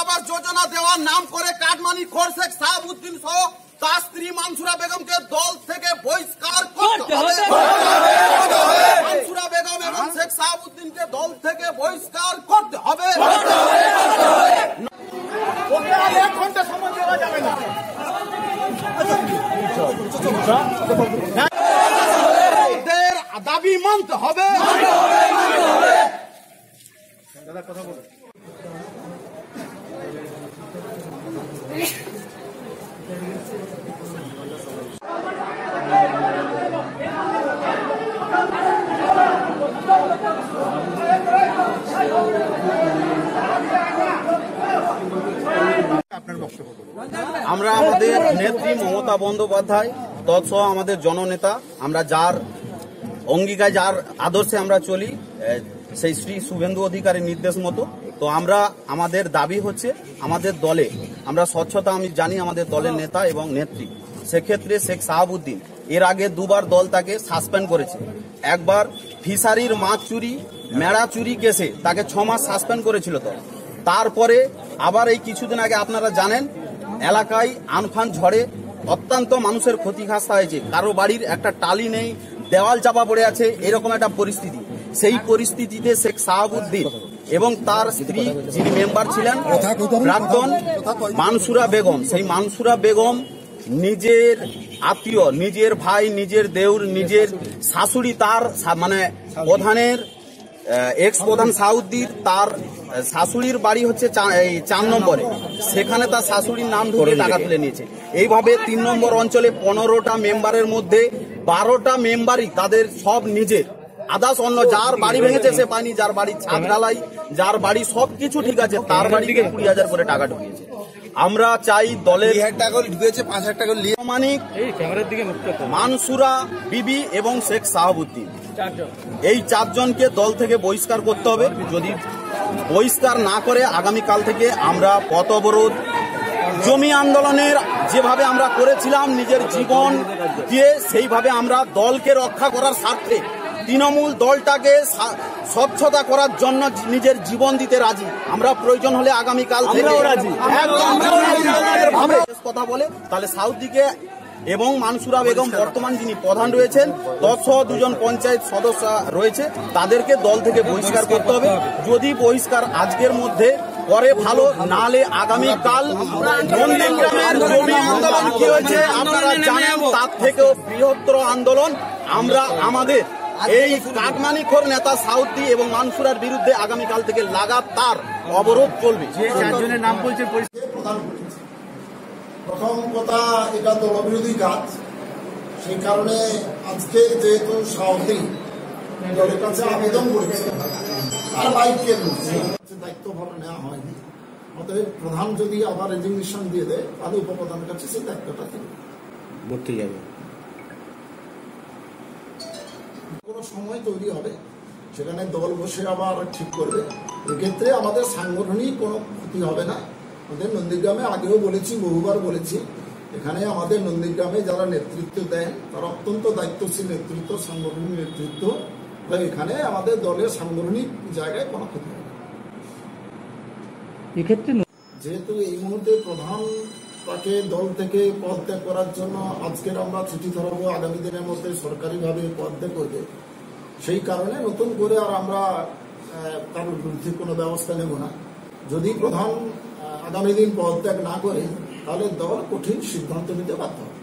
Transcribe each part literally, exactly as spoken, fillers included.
আবাস যোজনা দেওয়ার নাম করে কাটমানি খোর শেখ সাহাবুদ্দিন সহ তার স্ত্রী মানসুরা বেগমকে দল থেকে বহিষ্কার করতে হবে। মানসুরা বেগম এবং শেখ সাহাবুদ্দিনকে দল থেকে বহিষ্কার করতে হবে। এক ঘন্টা সময় দেওয়া যাবে না। দাবি মানতে হবে। দাদা কথা বলো। আমরা আমাদের নেত্রী মমতা বন্দ্যোপাধ্যায় তৎসহ আমাদের জননেতা, আমরা যার অঙ্গীকার যার আদর্শে আমরা চলি, সেই শ্রী শুভেন্দু অধিকারীর নির্দেশ মতো, তো আমরা আমাদের দাবি হচ্ছে আমাদের দলে আমরা স্বচ্ছতা, আমি জানি আমাদের দলের নেতা এবং নেত্রী, সেক্ষেত্রে শেখ সাহাবুদ্দিন এর আগে দুবার দল তাকে সাসপেন্ড করেছে। একবার ফিশারির মাছ চুরি মেড়া চুরি কেসে তাকে ছ মাস সাসপেন্ড করেছিল দল। তারপরে আবার এই কিছুদিন আগে আপনারা জানেন এলাকায় আমফান ঝড়ে অত্যন্ত মানুষের ক্ষতিগ্রস্ত হয়েছে, কারো বাড়ির একটা টালি নেই, দেওয়াল চাপা পড়ে আছে, এরকম একটা পরিস্থিতি। সেই পরিস্থিতিতে শেখ সাহাবুদ্দিন এবং তার স্ত্রী যিনি মেম্বার ছিলেন প্রাক্তন মানসুরা বেগম, সেই মানসুরা বেগম নিজের আত্মীয়, নিজের ভাই, নিজের দেউর, নিজের শাশুড়ি, তার মানে প্রধানের এক্স প্রধান সাউদ্দির তার শাশুড়ির বাড়ি হচ্ছে চার নম্বরে, সেখানে তার শাশুড়ির নাম ধরে টাকা তুলে নিয়েছে। এইভাবে তিন নম্বর অঞ্চলে পনেরোটা মেম্বারের মধ্যে বারোটা মেম্বারই তাদের সব নিজের, আদার্স অন্য যার বাড়ি ভেঙেছে সে পায়নি, যার বাড়ি ছাদ ঢালাই, যার বাড়ি সবকিছু ঠিক আছে, তার বাড়ি থেকে কুড়ি হাজার করে টাকা ঢুকিয়েছে। আমরা চাই দলের মানিক, মানসুরা বিবি এবং শেখ সাহাবুদ্দিন, এই চারজনকে দল থেকে বহিষ্কার করতে হবে। যদি বহিষ্কার না করে আগামীকাল থেকে আমরা পথ অবরোধ, জমি আন্দোলনের যেভাবে আমরা করেছিলাম নিজের জীবন দিয়ে, সেইভাবে আমরা দলকে রক্ষা করার স্বার্থে তৃণমূল দলটাকে স্বচ্ছতা করার জন্য নিজের জীবন দিতে রাজি। আমরা প্রয়োজন হলে আগামীকাল কথা বলে তাহলে সাউথদিকে এবং মানসুরা বেগম বর্তমান যিনি প্রধান রয়েছেন তৎসহ দুজন পঞ্চায়েত সদস্য রয়েছে, তাদেরকে দল থেকে বহিষ্কার করতে হবে। যদি বহিষ্কার আজকের মধ্যে করে ভালো, নালে আগামীকাল নন্দীগ্রামের জমি আন্দোলন কি হয়েছে আপনারা জানেন, তার থেকেও বৃহত্তর আন্দোলন আমরা আমাদের এই কাটমানিখোর নেতা সাউথদি এবং মানসুরার বিরুদ্ধে আগামীকাল থেকে লাগাতার অবরোধ চলবে। চারজনের নাম বলছে। প্রথম কথা, এটা দলবিরোধী কাজ, সেই কারণে আজকে যেহেতু সাউথদি দলের কাছে আবেদন করেছে আর বাইককে দায়িত্বভাবে নেওয়া হয়নি, অতএব প্রধান যদি আবার রেজিগনেশন দিয়ে দেয় তাহলে উপপ্রধানের কাছে সেই দায়িত্বটা বর্তে যাবে। কোনো সময় তৈরি হবে, সেখানে দল বসে আবার ঠিক করবে। এক্ষেত্রে আমাদের সাংগঠনিক কোনো ক্ষতি হবে না। আমাদের নন্দীগ্রামে আগেও বলেছি, বহুবার বলেছি, এখানে আমাদের নন্দীগ্রামে যারা নেতৃত্ব দেন তারা অত্যন্ত দায়িত্বশীল নেতৃত্ব, সাংগঠনিক নেতৃত্ব, তাই এখানে আমাদের দলের সাংগঠনিক জায়গায় কোনো ক্ষতি হবে না। এক্ষেত্রে যেহেতু এই মুহূর্তে প্রধান তাকে দল থেকে পদ ত্যাগ করার জন্য আজকের আমরা চিঠি ধরাবো, আগামী দিনের মধ্যে সরকারিভাবে পদ ত্যাগ করবে, সেই কারণে নতুন করে আর আমরা তার বিরুদ্ধে কোনো ব্যবস্থা নেব না। যদি প্রধান আগামী দিন পদত্যাগ না করে তাহলে দল কঠিন সিদ্ধান্ত নিতে বাধ্য হবে।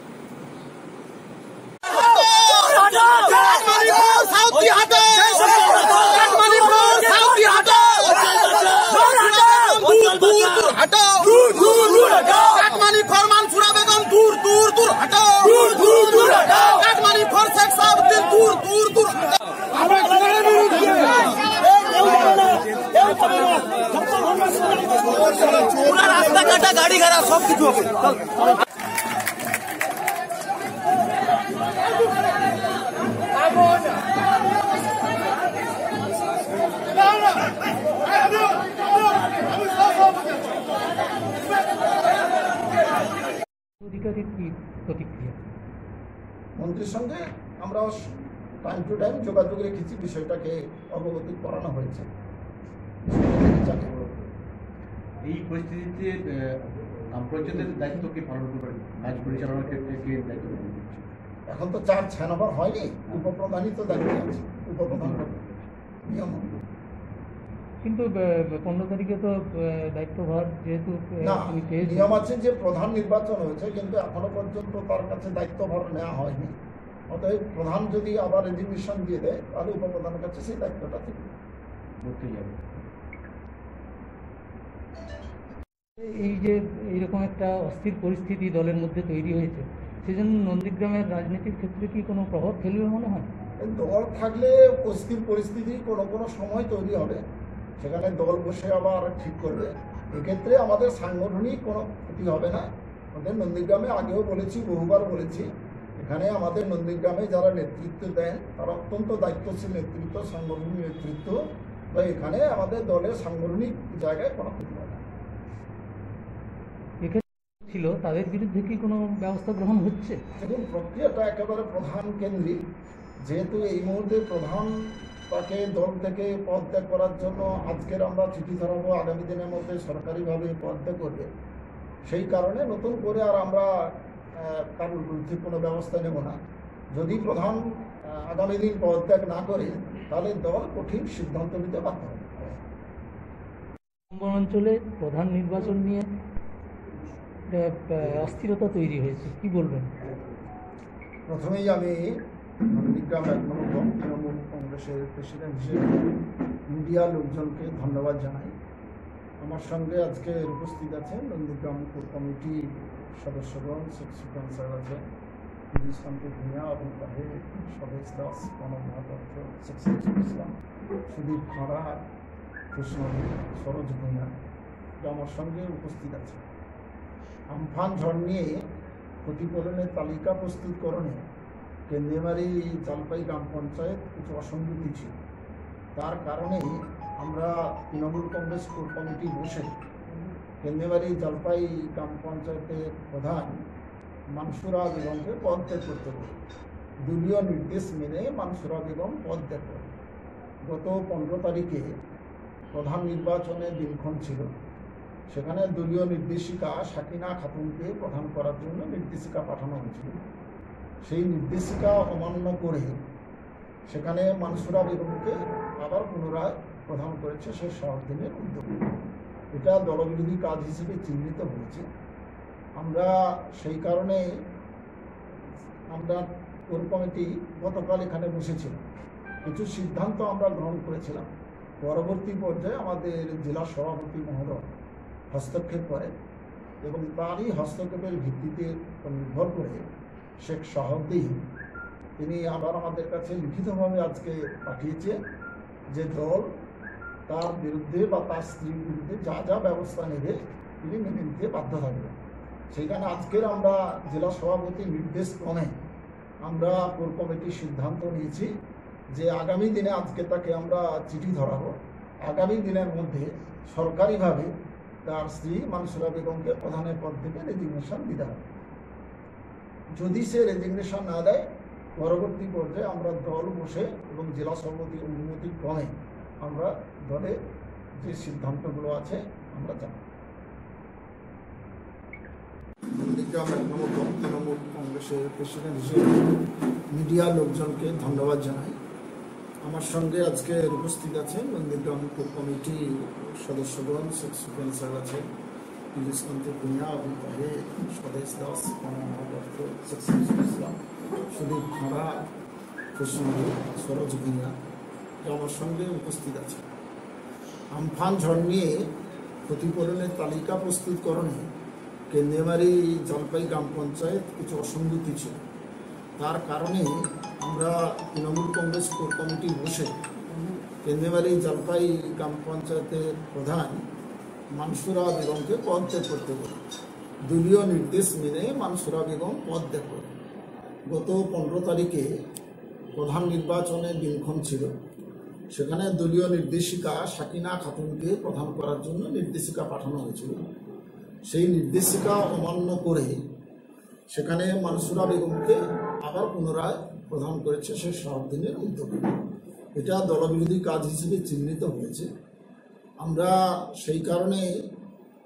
রাস্তাঘাটা গাড়ি ঘোড়া সব কিছু হবে। মন্ত্রীর সঙ্গে আমরা টাইম টু টাইম যোগাযোগ রেখেছি, বিষয়টাকে অবগত করানো হয়েছে। এই পরিস্থিতিতে গ্রাম পঞ্চায়েতের দায়িত্ব কে পালন করবেন? কাজ পরিচালনার ক্ষেত্রে কে দায়িত্ব পালন করছে? এখন তো চার ছয় নম্বর হয়নি, উপপ্রধানই তো দায়িত্ব আছে, উপপ্রধান নিয়ম। কিন্তু পনেরো তারিখে তো দায়িত্বভার যেহেতু না, তুমি পেয়েছো, নিয়ম আছে যে প্রধান নির্বাচন হয়েছে, কিন্তু এখনো পর্যন্ত তার কাছে দায়িত্বভার নেওয়া হয়নি। অতএব প্রধান যদি আবার রেজিগনেশন দিয়ে দেয়, তাহলে উপপ্রধানের কাছে সেই দায়িত্বটা থেকে করতে যাবে। এই যে এইরকম একটা অস্থির পরিস্থিতি দলের মধ্যে তৈরি হয়েছে, সেজন্য নন্দীগ্রামের রাজনীতির ক্ষেত্রে কি কোনো প্রভাব ফেলবে মনে হয়? দল থাকলে অস্থির পরিস্থিতি কোনো কোনো সময় তৈরি হবে, সেখানে দল বসে আবার ঠিক করবে। এক্ষেত্রে আমাদের সাংগঠনিক কোনো ক্ষতি হবে না। আমাদের নন্দীগ্রামে আগেও বলেছি, বহুবার বলেছি, এখানে আমাদের নন্দীগ্রামে যারা নেতৃত্ব দেন তারা অত্যন্ত দায়িত্বশীল নেতৃত্ব, সাংগঠনিক নেতৃত্ব, বা এখানে আমাদের দলের সাংগঠনিক জায়গায় কোনো ক্ষতি হবে না। এক্ষেত্রে ছিল তাদের বিরুদ্ধে কি কোনো ব্যবস্থা গ্রহণ হচ্ছে? দেখুন, প্রক্রিয়াটা একেবারে প্রধান কেন্দ্রিক। যেহেতু এই মুহূর্তে প্রধান তাকে দল থেকে পদত্যাগ করার জন্য আজকের আমরা চিঠি ধরাবো, আগামী দিনের মধ্যে সরকারিভাবে পদত্যাগ করবে, সেই কারণে নতুন করে আর আমরা কারোর বিরুদ্ধে কোনো ব্যবস্থা নেব না। যদি প্রধান আগামী দিন পদত্যাগ না করে, তাহলে দল কঠিন সিদ্ধান্ত নিতে বাধ্য হবে। অঞ্চলে প্রধান নির্বাচন নিয়ে অস্থিরতা তৈরি হয়েছে, কি বলবেন? প্রথমেই আমি নন্দীগ্রাম এক নম্বর তৃণমূল কংগ্রেসের প্রেসিডেন্ট হিসেবে মিডিয়া লোকজনকে ধন্যবাদ জানাই। আমার সঙ্গে আজকে উপস্থিত আছেন নন্দীগ্রাম কোর কমিটি সদস্যগণ, সুকান স্যার আছেন, শান্তি ভূঁইয়া, আবুল তাহের, স্বদেশ দাস, প্রণব মহাপাত্র, ইসলাম, সুদীপ খাঁড়া, কৃষ্ণ, সরোজ ভূঁইয়া আমার সঙ্গে উপস্থিত আছে। আমফান ঝড় নিয়ে ক্ষতিপূরণের তালিকা প্রস্তুতকরণে কেন্দ্রেমারি জলপাই গ্রাম পঞ্চায়েত কিছু অসঙ্গতি ছিল। তার কারণে আমরা তৃণমূল কংগ্রেস কোর কমিটি বসে কেন্দ্রেমারি জলপাই গ্রাম পঞ্চায়েতের প্রধান মানসুরা বেগমকে পদত্যাগ করতে বলি। দলীয় নির্দেশ মেনে মানসুরা বেগম পদত্যাগ করে। গত পনেরো তারিখে প্রধান নির্বাচনের দিনক্ষণ ছিল, সেখানে দলীয় নির্দেশিকা সাকিনা খাতুনকে প্রধান করার জন্য নির্দেশিকা পাঠানো হয়েছিল। সেই নির্দেশিকা অমান্য করে সেখানে মানসুরা বেগমকে আবার পুনরায় প্রধান করেছে সে শহর দিনের উদ্যোগে। এটা দলবিরোধী কাজ হিসেবে চিহ্নিত হয়েছে। আমরা সেই কারণে আমরা কোর কমিটি গতকাল এখানে বসেছিলাম, কিছু সিদ্ধান্ত আমরা গ্রহণ করেছিলাম। পরবর্তী পর্যায়ে আমাদের জেলা সভাপতি মহোদয় হস্তক্ষেপ করেন এবং তারই হস্তক্ষেপের ভিত্তিতে নির্ভর করে শেখ শাহাবুদ্দিন তিনি আবার আমাদের কাছে লিখিতভাবে আজকে পাঠিয়েছে যে দল তার বিরুদ্ধে বা তার স্ত্রীর বিরুদ্ধে যা যা ব্যবস্থা নেবে তিনি মেনে নিতে বাধ্য থাকবেন। সেইখানে আজকের আমরা জেলা সভাপতির নির্দেশ ক্রমে আমরা কোর কমিটির সিদ্ধান্ত নিয়েছি যে আগামী দিনে আজকে তাকে আমরা চিঠি ধরাবো, আগামী দিনের মধ্যে সরকারিভাবে তার স্ত্রী মানসুরা বেগমকে প্রধানের পদ থেকে রেজিগনেশন দিতে হবে। যদি সে রেজিগনেশন না দেয়, পরবর্তী পর্যায়ে আমরা দল বসে এবং জেলা সভাপতির অনুমতি ক্রমে আমরা দলের যে সিদ্ধান্তগুলো আছে আমরা জানাব। নন্দীগ্রাম এক নম্বর তৃণমূল কংগ্রেসের প্রেসিডেন্ট হিসেবে মিডিয়া লোকজনকে ধন্যবাদ জানাই। আমার সঙ্গে আজকে উপস্থিত আছেন নন্দীগ্রাম কোর কমিটি সদস্যগণ, শেখ সুকান স্যার আছেন, শান্তি ভূঁইয়া, আবুল তাহের, স্বদেশ দাস, প্রণব মহাপাত্র, ইসলাম, সুদীপ খাঁড়া, কৃষ্ণ, সরোজ ভূঁইয়া আমার সঙ্গে উপস্থিত আছে। আমফান ঝড় নিয়ে ক্ষতিপূরণের তালিকা প্রস্তুতকরণে কেন্দ্রেমারি জলপাই গ্রাম পঞ্চায়েত কিছু অসঙ্গতি ছিল। তার কারণে আমরা তৃণমূল কংগ্রেস কোর কমিটি বসে কেন্দ্রেমারি জলপাই গ্রাম পঞ্চায়েতের প্রধান মানসুরা বেগমকে পদত্যাগ করতে বলি। দলীয় নির্দেশ মেনে মানসুরা বেগম পদত্যাগ করে। গত পনেরো তারিখে প্রধান নির্বাচনের দিনক্ষণ ছিল, সেখানে দলীয় নির্দেশিকা সাকিনা খাতুনকে প্রধান করার জন্য নির্দেশিকা পাঠানো হয়েছিল। সেই নির্দেশিকা অমান্য করে সেখানে মানসুরা বেগমকে আবার পুনরায় প্রধান করেছে সে শহরদিনের উদ্যোগে। এটা দলবিরোধী কাজ হিসেবে চিহ্নিত হয়েছে। আমরা সেই কারণে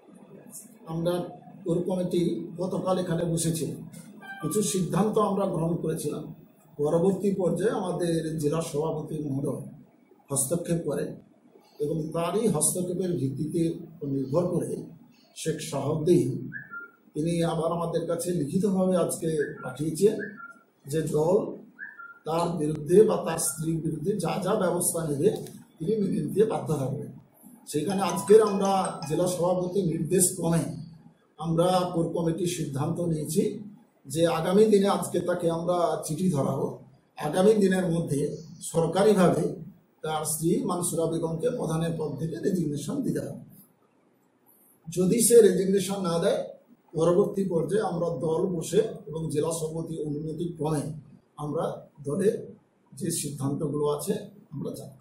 আমরা কোর কমিটি গতকাল এখানে বসেছিল, কিছু সিদ্ধান্ত আমরা গ্রহণ করেছিলাম। পরবর্তী পর্যায়ে আমাদের জেলা সভাপতি মহোদয় হস্তক্ষেপ করেন এবং তারই হস্তক্ষেপের ভিত্তিতে নির্ভর করে শেখ শাহাবুদ্দিন তিনি আবার আমাদের কাছে লিখিতভাবে আজকে পাঠিয়েছেন যে দল তার বিরুদ্ধে বা তার স্ত্রীর বিরুদ্ধে যা যা ব্যবস্থা নেবে তিনি মেনে নিতে বাধ্য থাকবেন। সেখানে আজকের আমরা জেলা সভাপতির নির্দেশ ক্রমে আমরা কোর কমিটির সিদ্ধান্ত নিয়েছি যে আগামী দিনে আজকে তাকে আমরা চিঠি ধরাবো, আগামী দিনের মধ্যে সরকারিভাবে তার স্ত্রী মানসুরা বেগমকে প্রধানের পদ থেকে রেজিগনেশন দিতে হবে। যদি সে রেজিগনেশন না দেয়, পরবর্তী পর্যায়ে আমরা দল বসে এবং জেলা সভাপতি অনুমতি ক্রমে আমরা দলের যে সিদ্ধান্তগুলো আছে আমরা জানাব।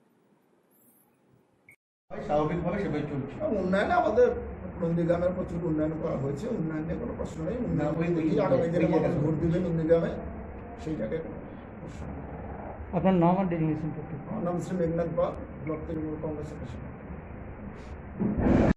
স্বাভাবিকভাবে সেভাবে চলছে। উন্নয়নে আমাদের নন্দীগ্রামের প্রচুর উন্নয়ন করা হয়েছে, উন্নয়নে কোনো প্রশ্ন নেই। উন্নয়ন ওই- ওই- আগামী দিনে ওই- মানুষ ভোট দিবে নন্দীগ্রামে, সেইটাকে কোনো প্রশ্ন নেই। আপনার নাম আর ডেজিগনেশন করতে আমার নাম শ্রী মেঘনাথ পাল, ব্লক তৃণমূল কংগ্রেসের প্রেসিডেন্ট।